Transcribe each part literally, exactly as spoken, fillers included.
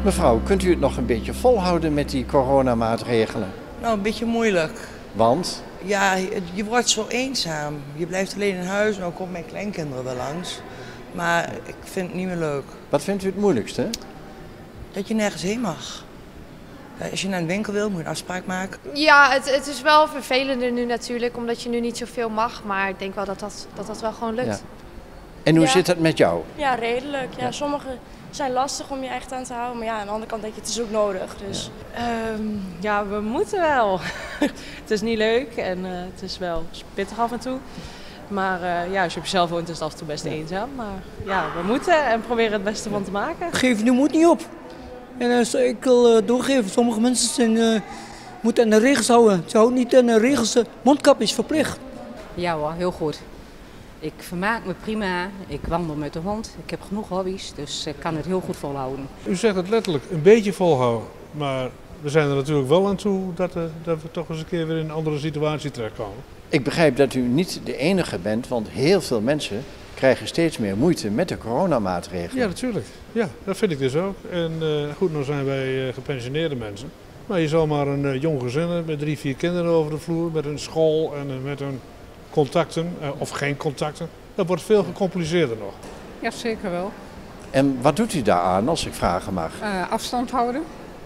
Mevrouw, kunt u het nog een beetje volhouden met die coronamaatregelen? Nou, een beetje moeilijk. Want? Ja, je wordt zo eenzaam. Je blijft alleen in huis. Nou komt mijn kleinkinderen wel langs. Maar ik vind het niet meer leuk. Wat vindt u het moeilijkste? Dat je nergens heen mag. Als je naar een winkel wil, moet je een afspraak maken. Ja, het, het is wel vervelender nu natuurlijk, omdat je nu niet zoveel mag. Maar ik denk wel dat dat, dat, dat wel gewoon lukt. Ja. En hoe Ja. zit het met jou? Ja, redelijk. Ja, Ja. Sommige zijn lastig om je echt aan te houden. Maar ja, aan de andere kant denk je, het is ook nodig. Dus. Um, ja, we moeten wel. Het is niet leuk en uh, het is wel pittig af en toe. Maar uh, ja, als je op jezelf woont is het af en toe best eenzaam. Maar ja, we moeten en proberen het beste van te maken. Geef nu moet niet op. En als ik wil uh, doorgeven, sommige mensen zijn, uh, moeten aan de regels houden. Ze houden niet aan de regels. Uh, mondkap is verplicht. Ja hoor, heel goed. Ik vermaak me prima. Ik wandel met de hond. Ik heb genoeg hobby's, dus ik kan het heel goed volhouden. U zegt het letterlijk, een beetje volhouden. Maar we zijn er natuurlijk wel aan toe dat, uh, dat we toch eens een keer weer in een andere situatie terechtkomen. Ik begrijp dat u niet de enige bent, want heel veel mensen krijgen steeds meer moeite met de coronamaatregelen. Ja, natuurlijk. Ja, dat vind ik dus ook. En uh, goed, nou zijn wij uh, gepensioneerde mensen. Maar je zal maar een uh, jong gezin met drie, vier kinderen over de vloer, met hun school en uh, met hun contacten, uh, of geen contacten. Dat wordt veel gecompliceerder nog. Ja, zeker wel. En wat doet u daaraan, als ik vragen mag? Uh, afstand houden,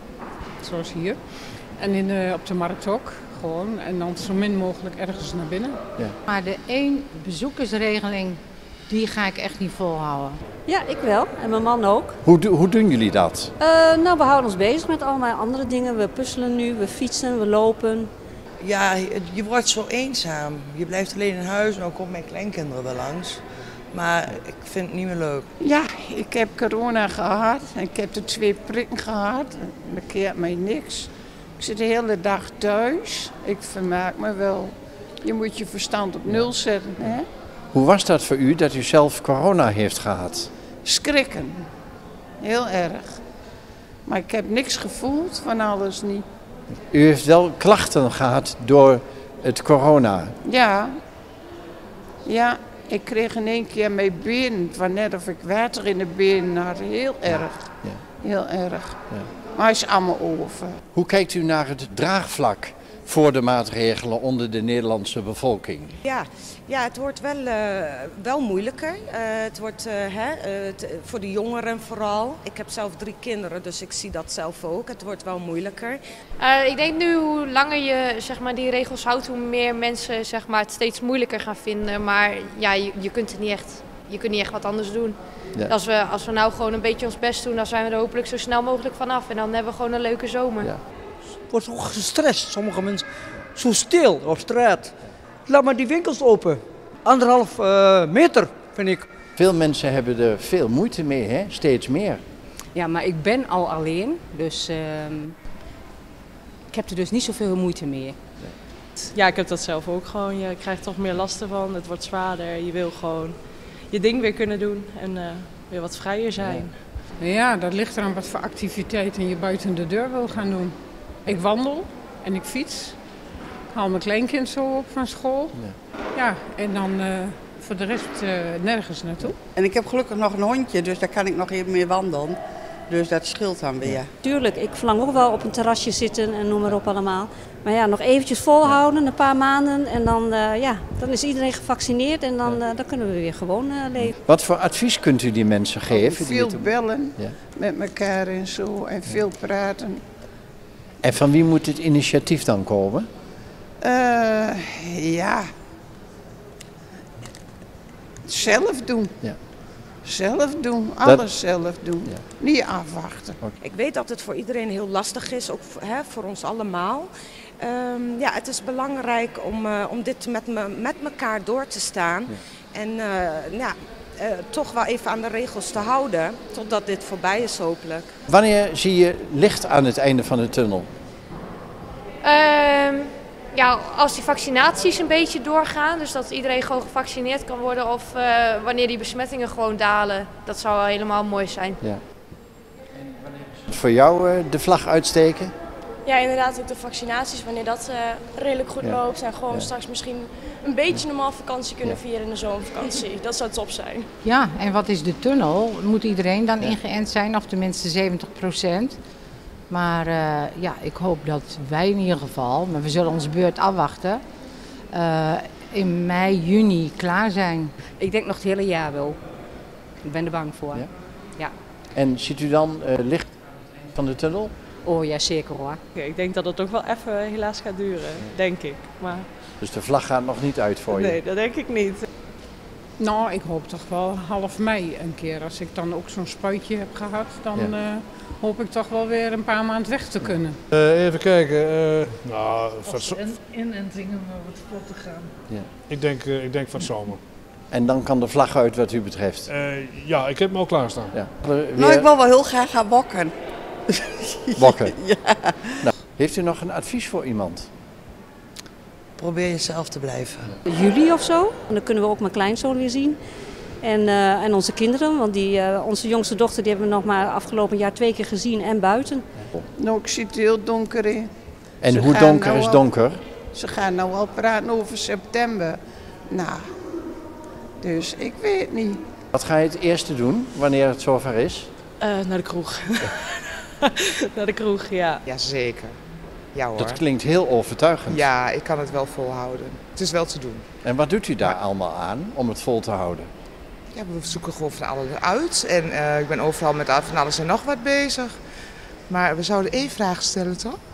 zoals hier. En in de, op de markt ook, gewoon. En dan zo min mogelijk ergens naar binnen. Ja. Maar de één bezoekersregeling, die ga ik echt niet volhouden. Ja, ik wel. En mijn man ook. Hoe, do- hoe doen jullie dat? Uh, nou, we houden ons bezig met allemaal andere dingen. We puzzelen nu, we fietsen, we lopen. Ja, je wordt zo eenzaam. Je blijft alleen in huis. Nou komt mijn kleinkinderen wel langs. Maar ik vind het niet meer leuk. Ja, ik heb corona gehad. Ik heb de twee prikken gehad. Dat keert mij niks. Ik zit de hele dag thuis. Ik vermaak me wel. Je moet je verstand op nul zetten. Hè? Hoe was dat voor u dat u zelf corona heeft gehad? Schrikken. Heel erg. Maar ik heb niks gevoeld van alles niet. U heeft wel klachten gehad door het corona. Ja. Ja, ik kreeg in één keer mijn been, van net of ik water in de benen had. Heel erg. Ja. Heel erg. Ja. Maar het is allemaal over. Hoe kijkt u naar het draagvlak voor de maatregelen onder de Nederlandse bevolking? Ja, ja het wordt wel, uh, wel moeilijker. Uh, het wordt uh, hè, uh, t- voor de jongeren vooral. Ik heb zelf drie kinderen, dus ik zie dat zelf ook. Het wordt wel moeilijker. Uh, ik denk nu hoe langer je zeg maar, die regels houdt, hoe meer mensen zeg maar, het steeds moeilijker gaan vinden. Maar ja, je, je kunt het niet echt, je kunt niet echt wat anders doen. Ja. Als we, als we nou gewoon een beetje ons best doen, dan zijn we er hopelijk zo snel mogelijk vanaf. En dan hebben we gewoon een leuke zomer. Ja. Wordt zo gestrest, sommige mensen. Zo stil op straat. Laat maar die winkels open. Anderhalf uh, meter, vind ik. Veel mensen hebben er veel moeite mee, hè? Steeds meer. Ja, maar ik ben al alleen, dus uh, ik heb er dus niet zoveel moeite mee. Ja, ik heb dat zelf ook gewoon. Je krijgt toch meer last ervan. Het wordt zwaarder. Je wil gewoon je ding weer kunnen doen en uh, weer wat vrijer zijn. Ja. ja, dat ligt eraan wat voor activiteiten je buiten de deur wil gaan doen. Ik wandel en ik fiets. Ik haal mijn kleinkind zo op van school. Ja, ja en dan uh, voor de rest uh, nergens naartoe. En ik heb gelukkig nog een hondje, dus daar kan ik nog even mee wandelen. Dus dat scheelt dan weer. Tuurlijk, ik verlang ook wel op een terrasje zitten en noem maar op allemaal. Maar ja, nog eventjes volhouden, een paar maanden. En dan, uh, ja, dan is iedereen gevaccineerd en dan, uh, dan kunnen we weer gewoon uh, leven. Wat voor advies kunt u die mensen geven? Veel die het... bellen ja. met elkaar en zo en veel praten. En van wie moet het initiatief dan komen? Uh, ja, zelf doen. Ja. Zelf doen, alles dat... zelf doen. Ja. Niet afwachten. Okay. Ik weet dat het voor iedereen heel lastig is, ook hè, voor ons allemaal. Um, ja, het is belangrijk om, uh, om dit met, me, met elkaar door te staan. Ja. En uh, ja, uh, toch wel even aan de regels te houden, totdat dit voorbij is hopelijk. Wanneer zie je licht aan het einde van de tunnel? Um, ja, als die vaccinaties een beetje doorgaan, dus dat iedereen gewoon gevaccineerd kan worden of uh, wanneer die besmettingen gewoon dalen, dat zou wel helemaal mooi zijn. Ja. En wanneer is het voor jou uh, de vlag uitsteken? ja, inderdaad ook de vaccinaties, wanneer dat uh, redelijk goed Ja. loopt. En gewoon Ja. straks misschien een beetje normaal vakantie kunnen Ja. vieren in de zomervakantie. Dat zou top zijn. Ja, en wat is de tunnel? Moet iedereen dan Ja. ingeënt zijn, of tenminste zeventig procent? Maar uh, ja, ik hoop dat wij in ieder geval, maar we zullen onze beurt afwachten, uh, in mei, juni klaar zijn. Ik denk nog het hele jaar wel. Ik ben er bang voor. Ja? Ja. En ziet u dan uh, licht van de tunnel? Oh ja, zeker hoor. Ja, ik denk dat het ook wel even helaas gaat duren, denk ik. Maar Dus de vlag gaat nog niet uit voor je? nee, dat denk ik niet. Nou, ik hoop toch wel half mei een keer. Als ik dan ook zo'n spuitje heb gehad, dan Ja. uh, hoop ik toch wel weer een paar maanden weg te kunnen. Uh, even kijken. Uh, nou, van En inentingen maar wat vlot te gaan. Ja. ik, denk, uh, ik denk van het zomer. En dan kan de vlag uit wat u betreft? Uh, ja, ik heb hem al klaarstaan. Ja. Weer... Nou, ik wil wel heel graag gaan wokken. Wokken? Ja. Nou, heeft u nog een advies voor iemand? Probeer jezelf te blijven. Juli of zo. En dan kunnen we ook mijn kleinzoon weer zien. En, uh, en onze kinderen, want die, uh, onze jongste dochter die hebben we nog maar afgelopen jaar twee keer gezien en buiten. Nou, ik zie het heel donker in. En Ze hoe gaan donker nou is al- donker? Ze gaan nou al praten over september. Nou, dus ik weet niet. Wat ga je het eerste doen wanneer het zover is? Uh, naar de kroeg. naar de kroeg, ja. Jazeker. Ja hoor. Dat klinkt heel overtuigend. Ja, ik kan het wel volhouden. Het is wel te doen. En wat doet u daar allemaal aan om het vol te houden? Ja, we zoeken gewoon van alles uit. En uh, ik ben overal met van alles en nog wat bezig. Maar we zouden één vraag stellen, toch?